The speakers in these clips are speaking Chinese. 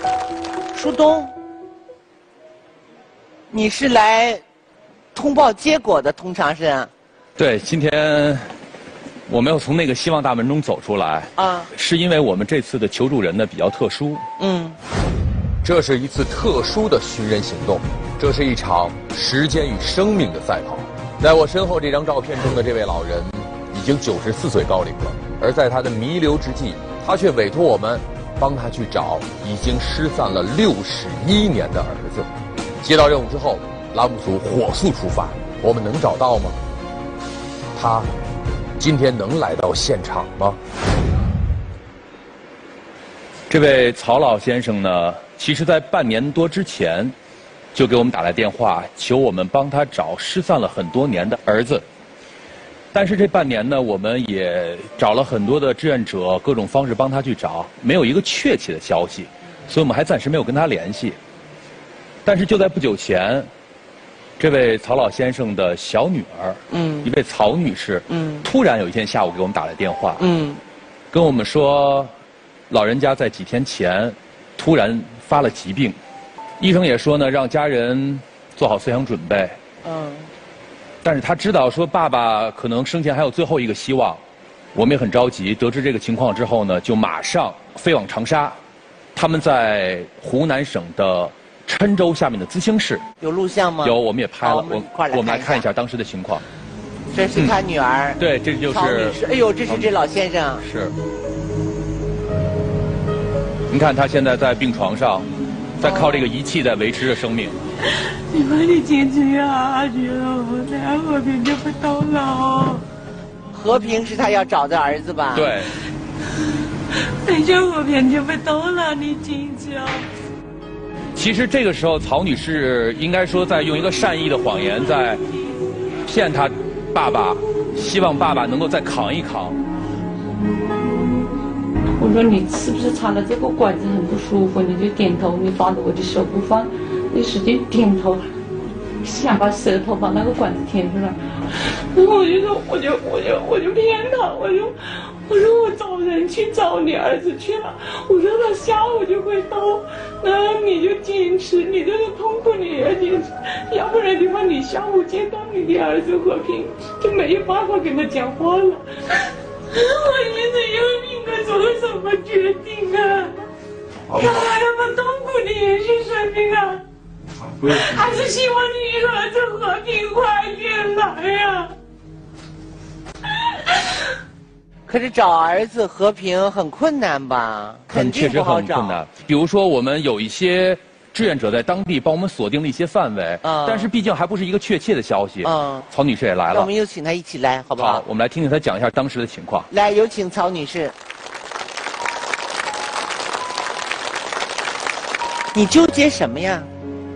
舒东，你是来通报结果的，通常是？ 对，今天我没有从那个希望大门中走出来啊，是因为我们这次的求助人呢比较特殊。 这是一次特殊的寻人行动，这是一场时间与生命的赛跑。在我身后这张照片中的这位老人，已经94岁高龄了，而在他的弥留之际，他却委托我们帮他去找已经失散了61年的儿子。接到任务之后，栏目组火速出发，我们能找到吗？他今天能来到现场吗？ 这位曹老先生呢，其实在半年多之前就给我们打来电话，求我们帮他找失散了很多年的儿子。但是这半年呢，我们也找了很多的志愿者，各种方式帮他去找，没有一个确切的消息，所以我们还暂时没有跟他联系。但是就在不久前，这位曹老先生的小女儿，一位曹女士，突然有一天下午给我们打来电话，跟我们说，老人家在几天前突然发了疾病，医生也说呢，让家人做好思想准备。但是他知道说爸爸可能生前还有最后一个希望，我们也很着急。得知这个情况之后呢，就马上飞往长沙。他们在湖南省的郴州下面的资兴市。 有录像吗？ 有，我们也拍了。 我们来看一下当时的情况。 这是他女儿。 对，这就是。 曹女士，哎呦，这是这老先生。 是。您看他现在在病床上，在靠这个仪器在维持着生命。 你快点坚持下去了，这样和平就不到了。 和平是他要找的儿子吧？ 对。 等下和平就不到了，你坚持啊！ 其实这个时候，曹女士应该说在用一个善意的谎言在骗她爸爸，希望爸爸能够再扛一扛。 我说你是不是插了这个管子很不舒服？你就点头，你抓着我的手不放，你使劲点头，想把舌头把那个管子填出来。然后我就说，我就骗他，我说我找人去找你儿子去了，我说他下午就会到，那你就坚持，你这个痛苦你也坚持，要不然的话你下午见到你的儿子和平就没有办法跟他讲话了。我现在应该做什么决定啊？他还要把痛苦的延续生命啊？还是希望你儿子和平快点来呀？ 可是找儿子和平很困难吧？ 确实很困难。比如说，我们有一些志愿者在当地帮我们锁定了一些范围，但是毕竟还不是一个确切的消息。曹女士也来了， 我们有请她一起来，好不好？ 好，我们来听听她讲一下当时的情况。 来，有请曹女士。你纠结什么呀？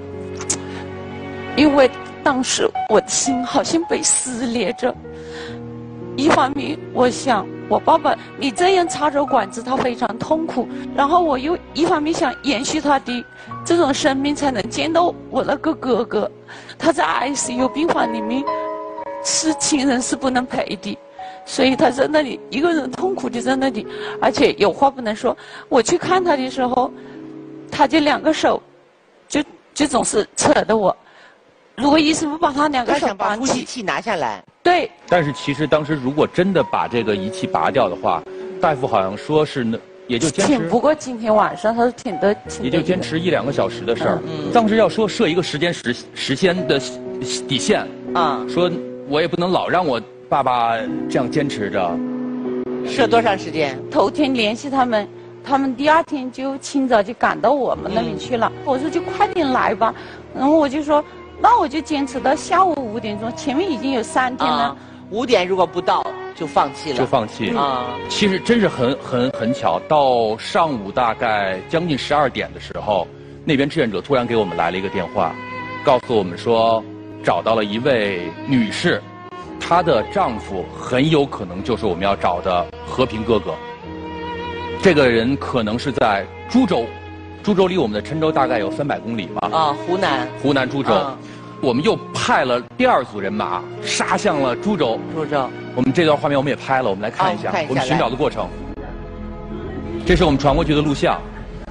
因为当时我的心好像被撕裂着，一方面我想我爸爸你这样插着管子他非常痛苦，然后我又一方面想延续他的这种生命，才能见到我那个哥哥。他在 ICU 病房里面是亲人是不能陪的，所以他在那里一个人痛苦的在那里，而且有话不能说。我去看他的时候，他就两个手就总是扯着我，如果医生不把他两个手绑起，他想把呼吸器拿下来。 对。 但是其实当时如果真的把这个仪器拔掉的话，大夫好像说是也就坚持挺不过今天晚上，他说挺得也就坚持1-2个小时的事儿。当时要说设一个时间时间的底线啊，说我也不能老让我爸爸这样坚持着。 设多长时间？ 头天联系他们第2天就清早就赶到我们那里去了。我说就快点来吧，然后我就说那我就坚持到下午5点钟，前面已经有3天了。 5点如果不到就放弃了。 就放弃啊！其实真是很巧，到上午大概将近12点的时候，那边志愿者突然给我们来了一个电话，告诉我们说找到了一位女士，她的丈夫很有可能就是我们要找的和平哥哥。这个人可能是在株洲，株洲离我们的郴州大概有300公里吧。 啊，湖南株洲。我们又派了第2组人马杀向了株洲。我们这段画面我们也拍了，我们来看一下我们寻找的过程。这是我们传过去的录像。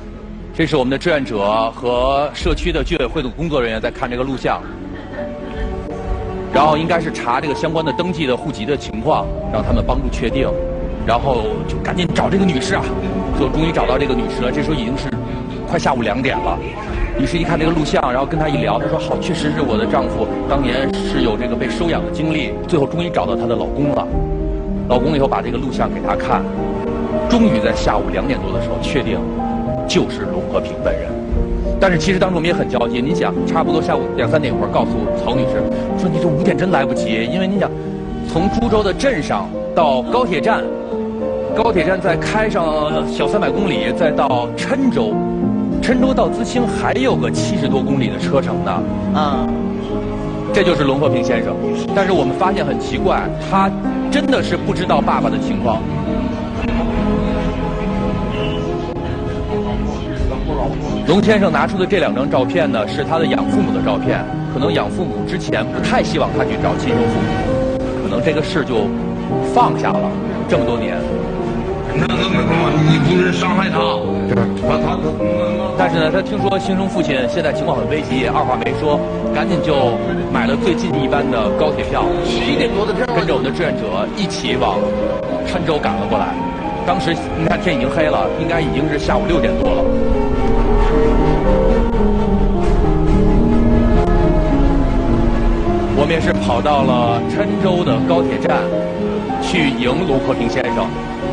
这是我们的志愿者和社区的居委会的工作人员在看这个录像，然后应该是查这个相关的登记的户籍的情况，让他们帮助确定，然后就赶紧找这个女士啊，就终于找到这个女士了。这时候已经是快下午2点了。女士一看这个录像，然后跟他一聊，她说好，确实是我的丈夫当年是有这个被收养的经历，最后终于找到她的老公了。老公以后把这个录像给她看，终于在下午2点多的时候确定就是龙和平本人。但是其实当时我们也很焦急，您想，差不多下午2、3点一会儿告诉曹女士说，你这5点真来不及，因为你想，从株洲的镇上到高铁站，高铁站再开上小300公里，再到郴州，郴州到资清还有个70多公里的车程呢。啊，这就是龙和平先生。但是我们发现很奇怪，他真的是不知道爸爸的情况。龙先生拿出的这2张照片呢，是他的养父母的照片。可能养父母之前不太希望他去找亲生父母，可能这个事就放下了这么多年。 那没办法，你不能伤害他，把他。 但是呢，他听说亲生父亲现在情况很危急，二话没说，赶紧就买了最近一班的高铁票，1点多的车，跟着我们的志愿者一起往郴州赶了过来。当时你看天已经黑了，应该已经是下午6点多了。我们也是跑到了郴州的高铁站，去迎龙和平先生。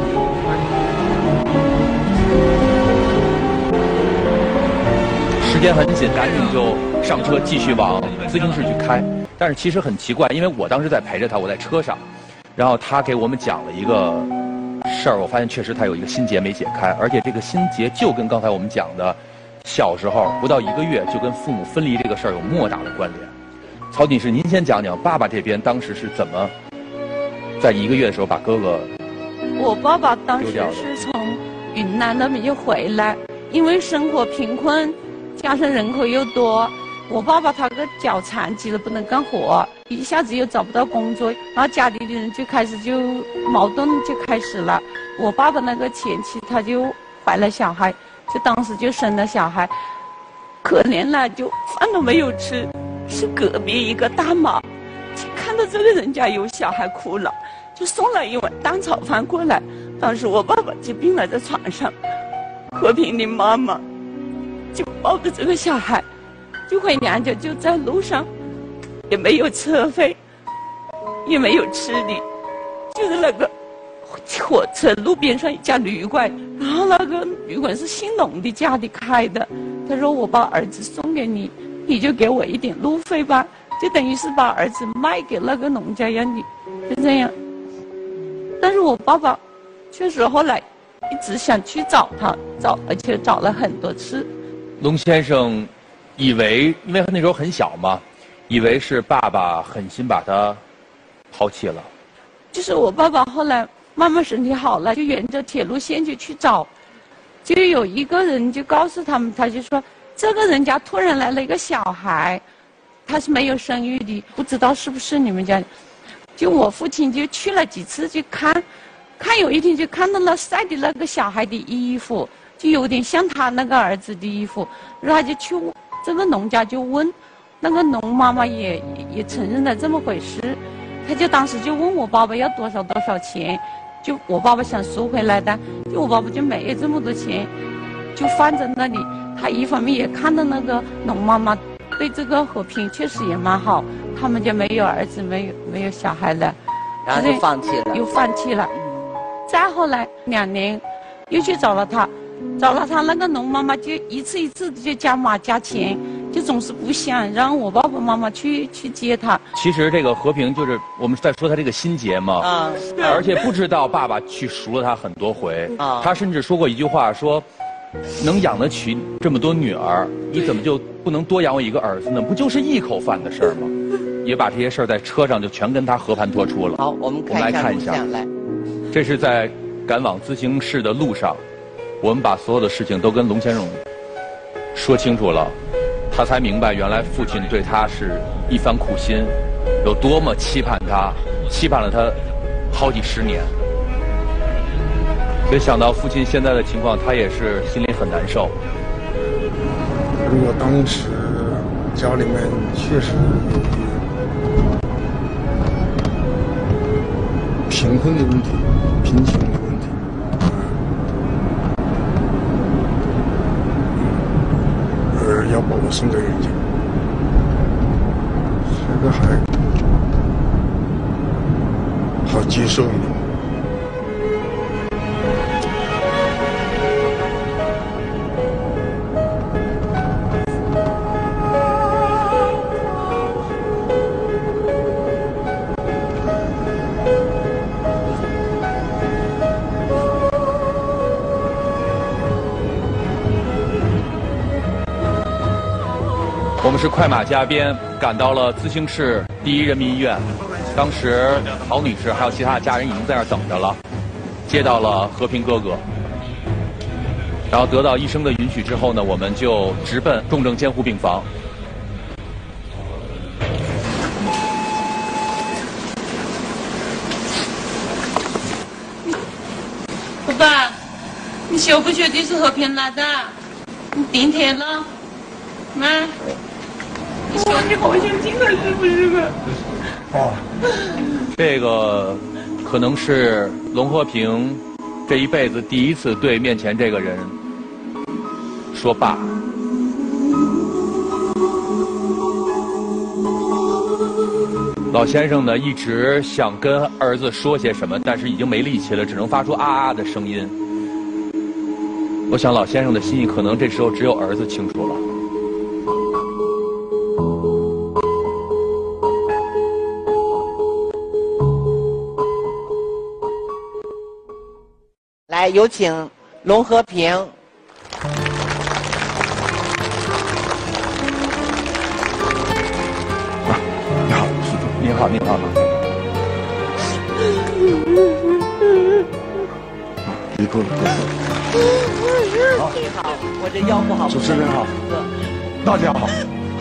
时间很紧，赶紧就上车继续往资清市去开。但是其实很奇怪，因为我当时在陪着他，我在车上，然后他给我们讲了一个事儿，我发现确实他有一个心结没解开，而且这个心结就跟刚才我们讲的小时候不到1个月就跟父母分离这个事儿有莫大的关联。曹女士，您先讲讲爸爸这边当时是怎么在1个月的时候把哥哥我爸爸当时是从云南那边就回来，因为生活贫困，加上人口又多，我爸爸他个脚残疾了，不能干活，一下子又找不到工作，然后家里的人就开始就矛盾就开始了。我爸爸那个前妻他就怀了小孩，就当时就生了小孩，可怜了，就饭都没有吃。是隔壁一个大妈，看到这个人家有小孩哭了，就送了一碗蛋炒饭过来。当时我爸爸就病了在床上，和平的妈妈就抱着这个小孩就回娘家，就在路上也没有车费，也没有吃的，就是那个火车路边上一家旅馆，然后那个旅馆是姓龙的家里开的。他说我把儿子送给你，你就给我一点路费吧，就等于是把儿子卖给那个农家样的，就这样。但是我爸爸确实后来一直想去找他，而且找了很多次。 龙先生以为，因为那时候很小嘛，以为是爸爸狠心把他抛弃了。 就是我爸爸后来慢慢身体好了，就沿着铁路线就去找，就有一个人就告诉他们，他就说这个人家突然来了一个小孩，他是没有生育的，不知道是不是你们家。就我父亲就去了几次去看有一天就看到了晒的那个小孩的衣服，就有点像他那个儿子的衣服，然后他就去这个农家就问，那个农妈妈也承认了这么回事，他就当时就问我爸爸要多少钱，就我爸爸想赎回来的，就我爸爸就没有这么多钱，就放在那里。他一方面也看到那个农妈妈对这个和平确实也蛮好，他们就没有儿子没有小孩了， 然后就放弃了， 又放弃了。再后来2年又去找了他那个农妈妈就一次一次就加码加钱，就总是不想让我爸爸妈妈去接他。 其实这个和平就是我们在说他这个心结嘛，而且不知道爸爸去赎了他很多回，他甚至说过一句话说，能养得起这么多女儿，你怎么就不能多养我一个儿子呢？不就是一口饭的事儿吗？也把这些事儿在车上就全跟他和盘托出了。 好，我们来看一下， 这是在赶往资清市的路上，我们把所有的事情都跟龙先生说清楚了，他才明白原来父亲对他是一番苦心，有多么期盼他，期盼了他好几10年。所以想到父亲现在的情况，他也是心里很难受。 如果当时家里面确实有贫困的问题、贫穷的问题，要把我送给人家，这个还好接受一点。 我们是快马加鞭赶到了自兴市第一人民医院，当时曹女士还有其他的家人已经在那儿等着了，接到了和平哥哥，然后得到医生的允许之后呢，我们就直奔重症监护病房。 爸爸，你晓不晓得是和平来的？你顶天了，妈。你好像真的是不是个？ 哦， 这个可能是龙和平这一辈子第一次对面前这个人说爸。老先生呢一直想跟儿子说些什么，但是已经没力气了，只能发出啊啊的声音。我想老先生的心意可能这时候只有儿子清楚了。 来，有请龙和平。 你好， 你好，你好。 你够了， 你好，我这腰不好。 主持人好，大家好。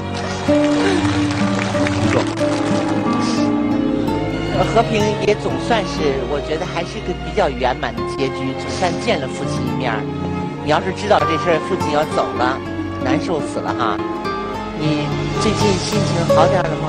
和平也总算是，我觉得还是个比较圆满的结局，总算见了父亲一面。你要是知道这事儿，父亲要走了，难受死了哈。你最近心情好点了吗？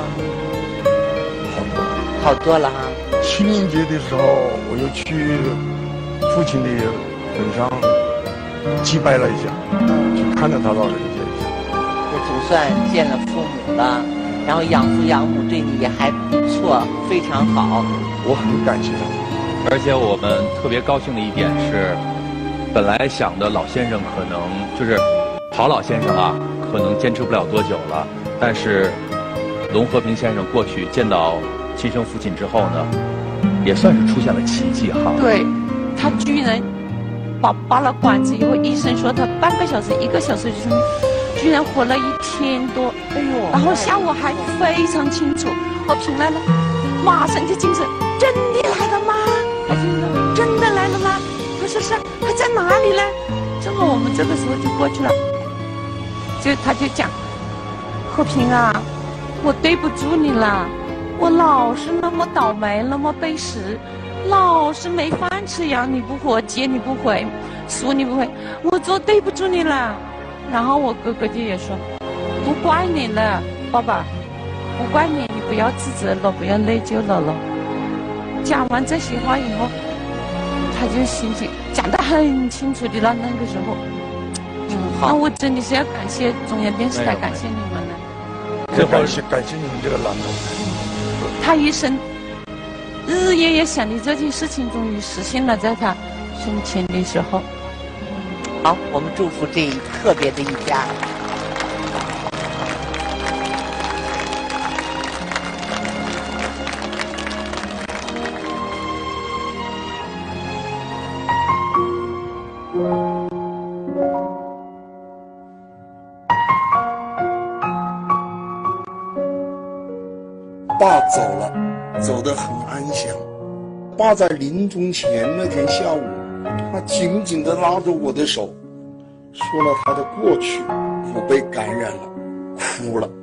好多了哈。 清明节的时候，我又去父亲的坟上祭拜了一下，去看了他老人家一下。 这总算见了父母了。然后养父养母对你也还不错，非常好， 我很感谢他。 而且我们特别高兴的一点是，本来想的老先生可能就是陶老先生啊，可能坚持不了多久了。但是龙和平先生过去见到亲生父亲之后呢，也算是出现了奇迹哈。 对，他居然拔了管子以后，医生说他半个小时、1个小时就居然活了1天多。 哎呦！ 然后下午还非常清楚，和平来了，马上就精神，真的来了吗？他就说真的来了吗？他说是，他在哪里呢？正好我们这个时候就过去了，他就讲，和平啊，我对不住你了，我老是那么倒霉，那么背时，老是没饭吃，养你不活，接你不回，赎你不回，我做对不住你了。然后我哥哥就也说，不怪你了，爸爸，不怪你，你不要自责了，不要内疚了。讲完这些话以后，他就心情讲得很清楚的了。那个时候，那我真的是要感谢中央电视台，感谢你们了。 最感谢你们这个栏目。 他一生日日夜夜想的这件事情，终于实现了，在他生前的时候。 好，我们祝福这特别的一家。 爸走了，走得很安详。爸在临终前那天下午，他紧紧地拉着我的手，说了他的过去，我被感染了，哭了。